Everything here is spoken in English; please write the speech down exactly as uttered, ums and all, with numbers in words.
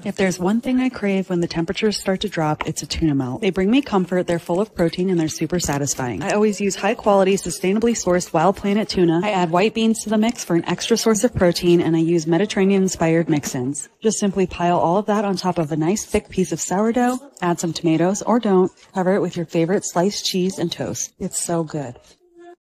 If there's one thing I crave when the temperatures start to drop, it's a tuna melt. They bring me comfort, they're full of protein, and they're super satisfying. I always use high-quality, sustainably sourced Wild Planet tuna. I add white beans to the mix for an extra source of protein, and I use Mediterranean-inspired mix-ins. Just simply pile all of that on top of a nice thick piece of sourdough, add some tomatoes, or don't, cover it with your favorite sliced cheese and toast. It's so good.